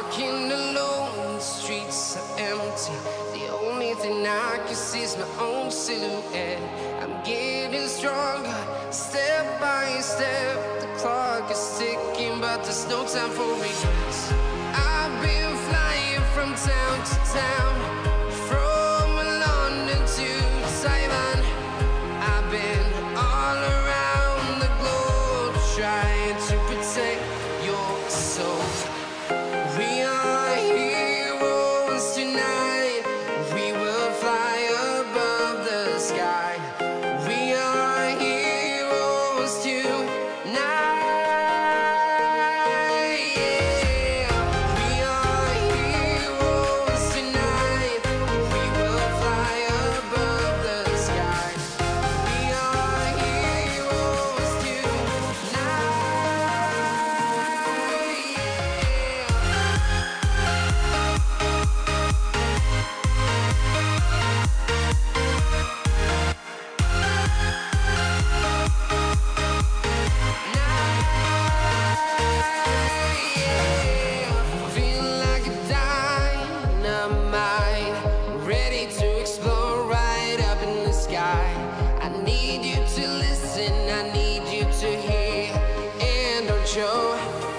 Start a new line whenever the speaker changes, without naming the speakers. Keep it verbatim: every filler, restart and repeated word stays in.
Walking alone, the streets are empty. The only thing I can see is my own silhouette. I'm getting stronger, step by step. The clock is ticking, but there's no time for regrets. I've been flying from town to town, from London to Taiwan. I've been all around the globe, trying to protect your soul. We are heroes tonight. We will fly above the sky. We are heroes tonight. Yeah. We are heroes tonight. We will fly above the sky. We are heroes tonight. Feel like a dynamite, ready to explode right up in the sky. I need you to listen, I need you to hear, and don't show